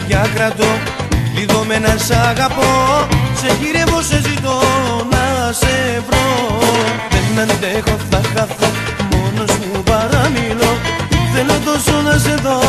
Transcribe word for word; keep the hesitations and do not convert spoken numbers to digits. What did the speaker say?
καρδιά κρατώ, λιδωμένα σ' αγαπώ. Σε γυρεύω, σε ζητώ να σε βρω. Δεν αντέχω, θα χαθώ, μόνος μου παραμιλώ. Θέλω τόσο να σε δω,